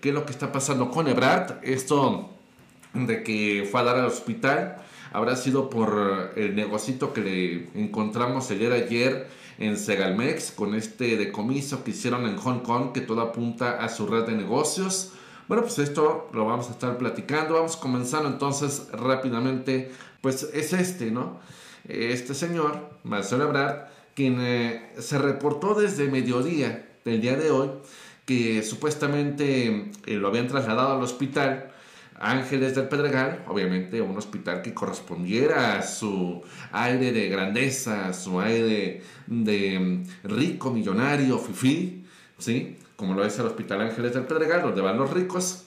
qué es lo que está pasando con Ebrard. Esto de que fue a dar al hospital habrá sido por el negocito que le encontramos el día de ayer en Segalmex, con este decomiso que hicieron en Hong Kong, que todo apunta a su red de negocios. Bueno, pues esto lo vamos a estar platicando. Vamos comenzando entonces rápidamente. Pues es ¿no? Este señor, Marcelo Ebrard, quien se reportó desde mediodía del día de hoy que supuestamente lo habían trasladado al hospital Ángeles del Pedregal, obviamente un hospital que correspondiera a su aire de grandeza, a su aire de rico, millonario, fifí, ¿sí? Como lo es el Hospital Ángeles del Pedregal, donde van los ricos.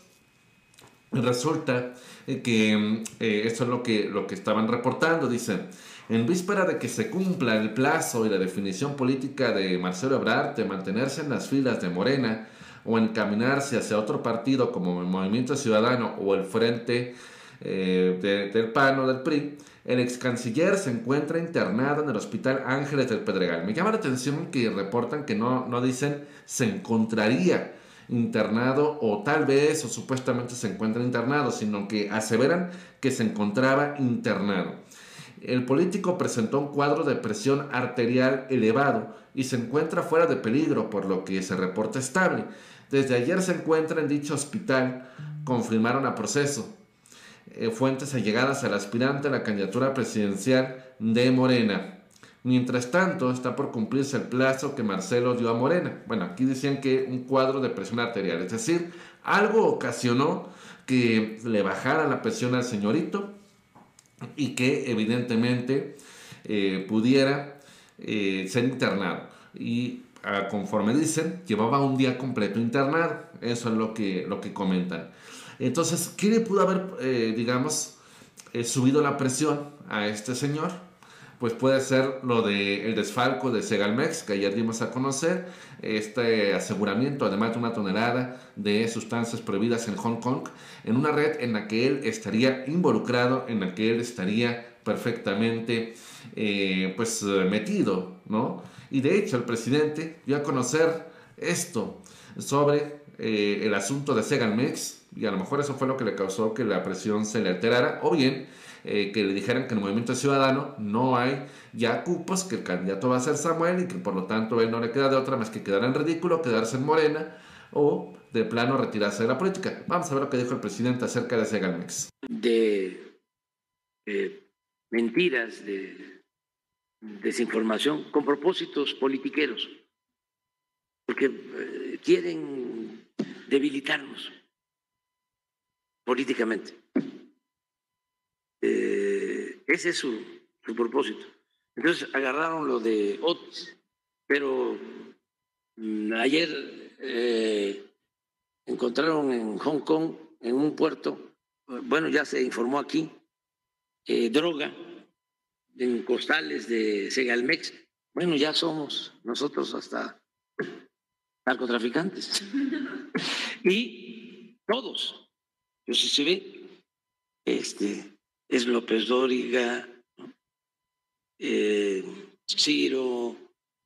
Resulta que esto es lo que estaban reportando. Dicen: en víspera de que se cumpla el plazo y la definición política de Marcelo Ebrard de mantenerse en las filas de Morena o encaminarse hacia otro partido como el Movimiento Ciudadano o el Frente del PAN o del PRI, el ex canciller se encuentra internado en el Hospital Ángeles del Pedregal. Me llama la atención que reportan que no dicen se encontraría internado o tal vez o supuestamente se encuentra internado, sino que aseveran que se encontraba internado. El político presentó un cuadro de presión arterial elevado y se encuentra fuera de peligro, por lo que se reporta estable. Desde ayer se encuentra en dicho hospital, confirmaron a Proceso. Fuentes allegadas al aspirante a la candidatura presidencial de Morena. Mientras tanto, está por cumplirse el plazo que Marcelo dio a Morena. Bueno, aquí decían que un cuadro de presión arterial, es decir, algo ocasionó que le bajara la presión al señorito y que evidentemente pudiera ser internado. Y conforme dicen, llevaba un día completo internado. Eso es lo que comentan. Entonces, ¿qué le pudo haber, subido la presión a este señor? Pues puede ser lo del desfalco de Segalmex, que ayer dimos a conocer, este aseguramiento de más de 1 tonelada de sustancias prohibidas en Hong Kong, en una red en la que él estaría involucrado, en la que él estaría perfectamente metido, ¿no? Y de hecho el presidente dio a conocer esto sobre el asunto de Segalmex, y a lo mejor eso fue lo que le causó que la presión se le alterara, o bien que le dijeran que en el Movimiento Ciudadano no hay ya cupos, que el candidato va a ser Samuel y que por lo tanto él no le queda de otra más que quedar en ridículo, quedarse en Morena o de plano retirarse de la política. Vamos a ver lo que dijo el presidente acerca de Segalmex. De mentiras, de desinformación, con propósitos politiqueros, porque quieren debilitarnos políticamente. Ese es su propósito. Entonces agarraron lo de Otis, pero ayer encontraron en Hong Kong, en un puerto, bueno, ya se informó aquí, droga en costales de Segalmex. Bueno, ya somos nosotros hasta narcotraficantes. Y todos, pues si se ve, es López Dóriga, Ciro,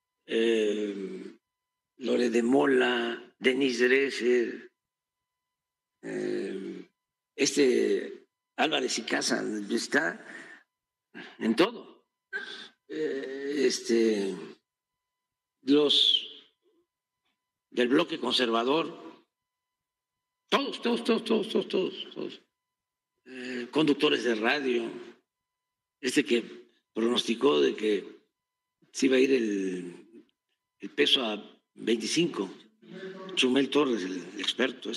Lore de Mola, Denise Dresser, Álvarez y Casa, está en todo. Los del bloque conservador, todos. Conductores de radio, que pronosticó de que se iba a ir el peso a 25, Chumel Torres, el experto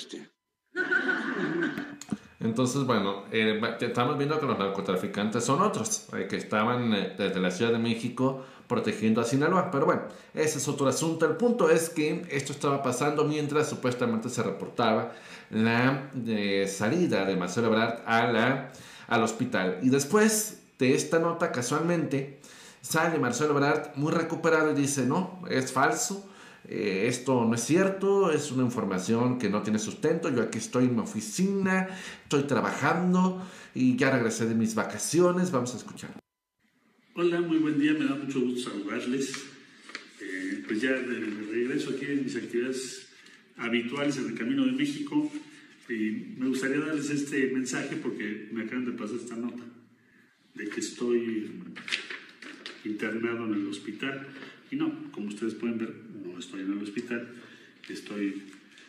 Entonces, bueno, estamos viendo que los narcotraficantes son otros, que estaban desde la Ciudad de México protegiendo a Sinaloa. Pero bueno, ese es otro asunto. El punto es que esto estaba pasando mientras supuestamente se reportaba la salida de Marcelo Ebrard al hospital. Y después de esta nota, casualmente, sale Marcelo Ebrard muy recuperado y dice: no, es falso. Esto no es cierto, es una información que no tiene sustento. Yo aquí estoy en mi oficina, estoy trabajando y ya regresé de mis vacaciones. Vamos a escuchar. Hola, muy buen día, me da mucho gusto saludarles. Pues ya de regreso aquí en mis actividades habituales en el Camino de México. Y me gustaría darles este mensaje porque me acaban de pasar esta nota de que estoy internado en el hospital. Y no, como ustedes pueden ver, no estoy en el hospital, estoy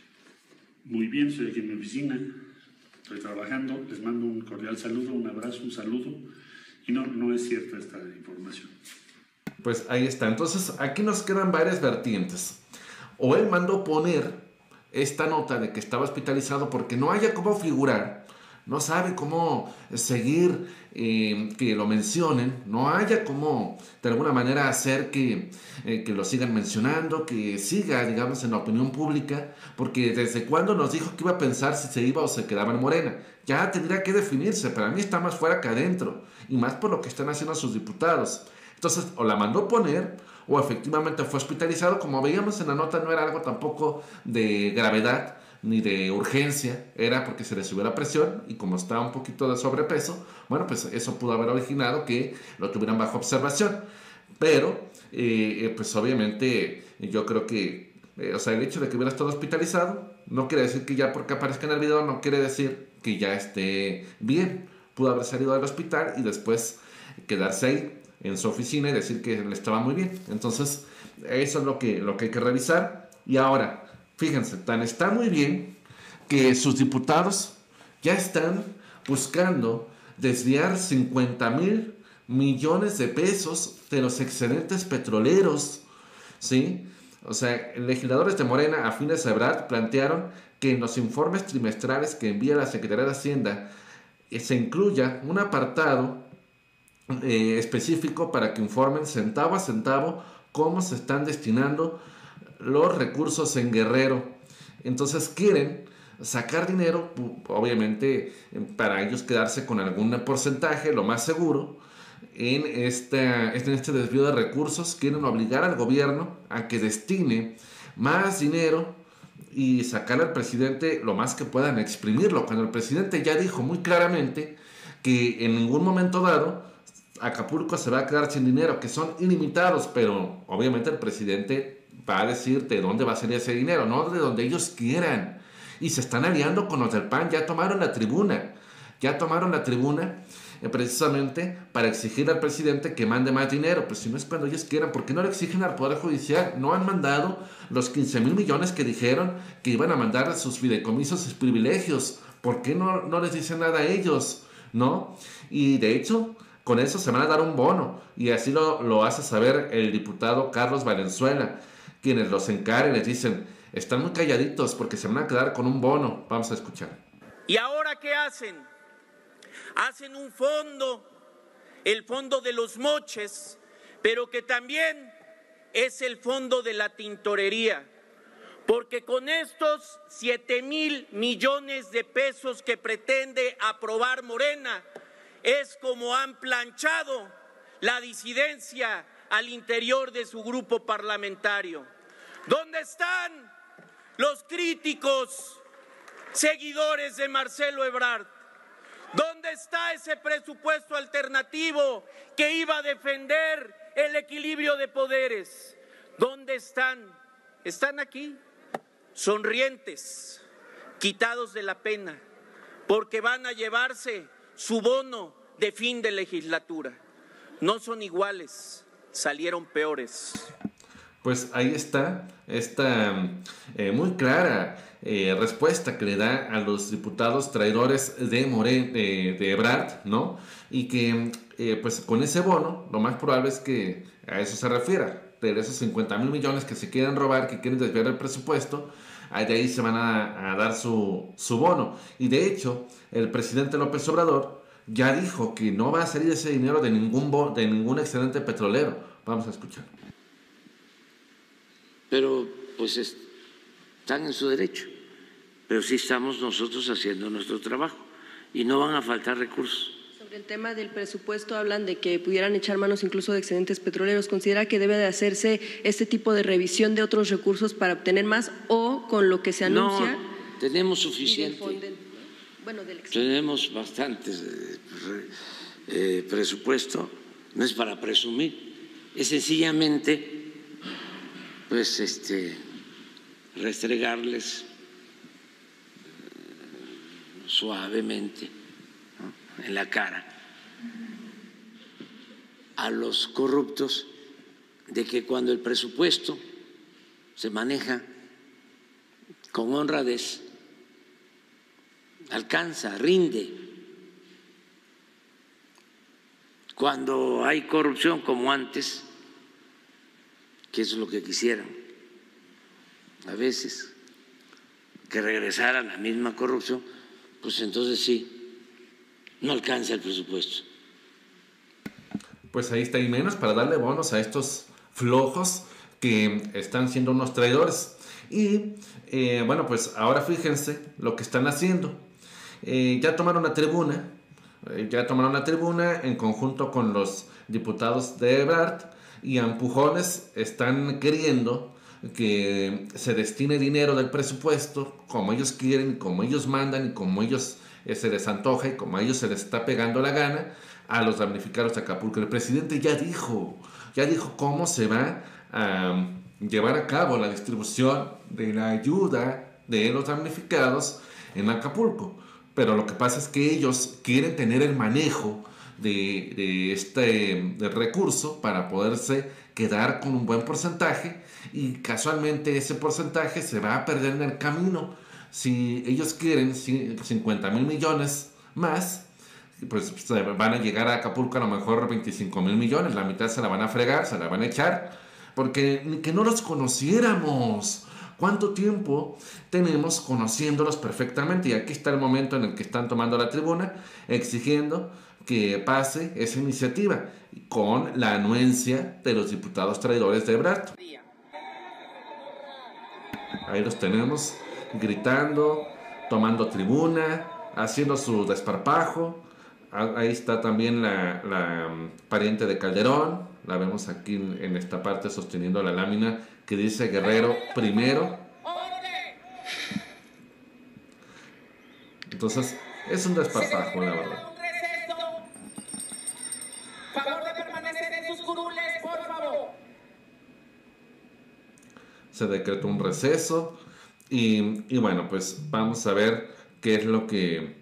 muy bien, estoy aquí en mi oficina, estoy trabajando, les mando un cordial saludo, un abrazo, un saludo. Y no es cierta esta información. Pues ahí está. Entonces, aquí nos quedan varias vertientes. O él mandó poner esta nota de que estaba hospitalizado porque no haya cómo figurar, no sabe cómo seguir que lo mencionen, no haya cómo de alguna manera hacer que lo sigan mencionando, que siga, digamos, en la opinión pública, porque desde cuando nos dijo que iba a pensar si se iba o se quedaba en Morena. Ya tendría que definirse, para mí está más fuera que adentro, y más por lo que están haciendo sus diputados. Entonces, o la mandó poner, o efectivamente fue hospitalizado. Como veíamos en la nota, no era algo tampoco de gravedad ni de urgencia, era porque se le subió la presión y como estaba un poquito de sobrepeso, bueno, pues eso pudo haber originado que lo tuvieran bajo observación. Pero, pues obviamente, yo creo que, o sea, el hecho de que hubiera estado hospitalizado no quiere decir que ya porque aparezca en el video, no quiere decir que ya esté bien. Pudo haber salido del hospital y después quedarse ahí en su oficina y decir que le estaba muy bien. Entonces, eso es lo que hay que revisar. Y ahora, fíjense, tan está muy bien que sus diputados ya están buscando desviar 50,000 millones de pesos de los excedentes petroleros, ¿sí? O sea, legisladores de Morena afines a Ebrard plantearon que en los informes trimestrales que envía la Secretaría de Hacienda se incluya un apartado específico para que informen centavo a centavo cómo se están destinando los recursos en Guerrero. Entonces quieren sacar dinero, obviamente para ellos quedarse con algún porcentaje, lo más seguro, en este desvío de recursos. Quieren obligar al gobierno a que destine más dinero y sacar al presidente lo más que puedan, exprimirlo, cuando el presidente ya dijo muy claramente que en ningún momento dado Acapulco se va a quedar sin dinero, que son ilimitados, pero obviamente el presidente va a decir de dónde va a salir ese dinero, no de donde ellos quieran. Y se están aliando con los del PAN, ya tomaron la tribuna precisamente para exigir al presidente que mande más dinero. Pues si no es cuando ellos quieran, ¿por qué no le exigen al Poder Judicial? No han mandado los 15,000 millones que dijeron que iban a mandar a sus fideicomisos, sus privilegios. ¿Por qué no les dicen nada a ellos? ¿No? Y de hecho, con eso se van a dar un bono, y así lo hace saber el diputado Carlos Valenzuela, quienes los encaran y les dicen, están muy calladitos porque se van a quedar con un bono. Vamos a escuchar. ¿Y ahora qué hacen? Hacen un fondo, el fondo de los moches, pero que también es el fondo de la tintorería, porque con estos 7,000 millones de pesos que pretende aprobar Morena, es como han planchado la disidencia al interior de su grupo parlamentario. ¿Dónde están los críticos seguidores de Marcelo Ebrard? ¿Dónde está ese presupuesto alternativo que iba a defender el equilibrio de poderes? ¿Dónde están? Están aquí, sonrientes, quitados de la pena, porque van a llevarse su bono de fin de legislatura. No son iguales, salieron peores. Pues ahí está esta muy clara respuesta que le da a los diputados traidores de Ebrard, ¿no? Y que pues con ese bono lo más probable es que a eso se refiera, de esos 50,000 millones que se quieren robar, que quieren desviar el presupuesto, de ahí se van a dar su bono. Y de hecho, el presidente López Obrador ya dijo que no va a salir ese dinero de ningún excedente petrolero. Vamos a escuchar. Pero pues están en su derecho, pero sí estamos nosotros haciendo nuestro trabajo y no van a faltar recursos. Sobre el tema del presupuesto hablan de que pudieran echar manos incluso de excedentes petroleros. ¿Considera que debe de hacerse este tipo de revisión de otros recursos para obtener más, o con lo que se anuncia? No, tenemos suficiente. Tenemos bastante presupuesto, no es para presumir, es sencillamente pues restregarles suavemente, ¿no?, en la cara a los corruptos de que cuando el presupuesto se maneja con honradez, alcanza, rinde. Cuando hay corrupción como antes, que es lo que quisieran a veces, que regresara la misma corrupción, pues entonces sí, no alcanza el presupuesto. Pues ahí está, y menos para darle bonos a estos flojos que están siendo unos traidores. Y bueno, pues ahora fíjense lo que están haciendo. Ya tomaron la tribuna en conjunto con los diputados de Ebrard, y a empujones están queriendo que se destine dinero del presupuesto como ellos quieren, como ellos mandan y como ellos se les antoja y como a ellos se les está pegando la gana a los damnificados de Acapulco. El presidente ya dijo cómo se va a llevar a cabo la distribución de la ayuda de los damnificados en Acapulco. Pero lo que pasa es que ellos quieren tener el manejo de este recurso para poderse quedar con un buen porcentaje, y casualmente ese porcentaje se va a perder en el camino. Si ellos quieren 50,000 millones más, pues van a llegar a Acapulco a lo mejor 25,000 millones, la mitad se la van a fregar, se la van a echar, porque que no los conociéramos. ¿Cuánto tiempo tenemos conociéndolos perfectamente? Y aquí está el momento en el que están tomando la tribuna, exigiendo que pase esa iniciativa con la anuencia de los diputados traidores de Ebrard. Ahí los tenemos gritando, tomando tribuna, haciendo su desparpajo. Ahí está también la pariente de Calderón, la vemos aquí en esta parte sosteniendo la lámina que dice Guerrero primero. Entonces es un desparpajo, la verdad. Favor de permanecer en sus curules, por favor. Se decretó un receso y bueno, pues vamos a ver qué es lo que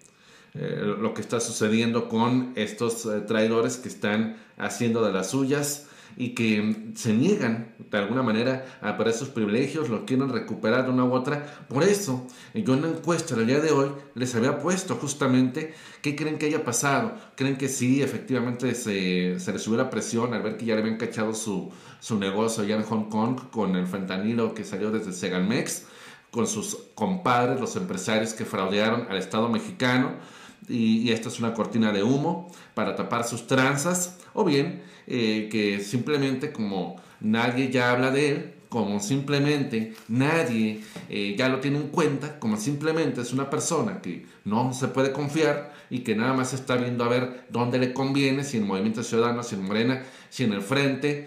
está sucediendo con estos traidores que están haciendo de las suyas y que se niegan de alguna manera a por esos privilegios, los quieren recuperar de una u otra. Por eso yo en la encuesta del día de hoy les había puesto justamente qué creen que haya pasado. ¿Creen que sí, efectivamente se les subió la presión al ver que ya le habían cachado su negocio allá en Hong Kong con el fentanilo que salió desde Segalmex, con sus compadres, los empresarios que fraudearon al Estado mexicano, y esta es una cortina de humo para tapar sus tranzas? O bien que simplemente, como nadie ya habla de él, como simplemente nadie ya lo tiene en cuenta, como simplemente es una persona que no se puede confiar y que nada más está viendo a ver dónde le conviene, si en Movimiento Ciudadano, si en Morena, si en el Frente,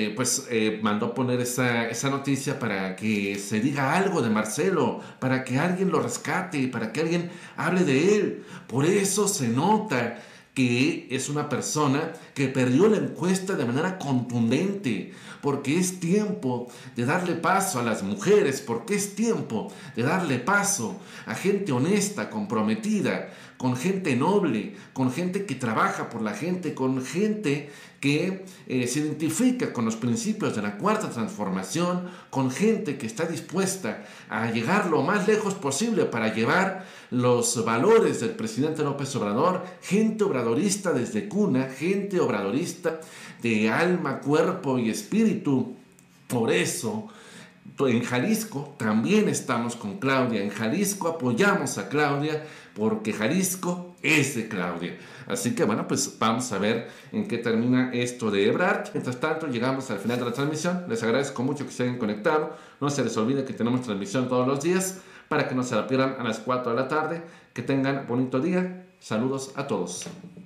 mandó poner esa noticia para que se diga algo de Marcelo, para que alguien lo rescate, para que alguien hable de él. Por eso se nota que es una persona que perdió la encuesta de manera contundente, porque es tiempo de darle paso a las mujeres, porque es tiempo de darle paso a gente honesta, comprometida, con gente noble, con gente que trabaja por la gente, con gente que se identifica con los principios de la Cuarta Transformación, con gente que está dispuesta a llegar lo más lejos posible para llevar los valores del presidente López Obrador, gente obradorista desde cuna, gente obradorista de alma, cuerpo y espíritu. Por eso, en Jalisco también estamos con Claudia, en Jalisco apoyamos a Claudia, porque Jalisco es de Claudia. Así que bueno, pues vamos a ver en qué termina esto de Ebrard. Mientras tanto, llegamos al final de la transmisión. Les agradezco mucho que se hayan conectado. No se les olvide que tenemos transmisión todos los días para que no se la pierdan a las 4 de la tarde. Que tengan bonito día. Saludos a todos.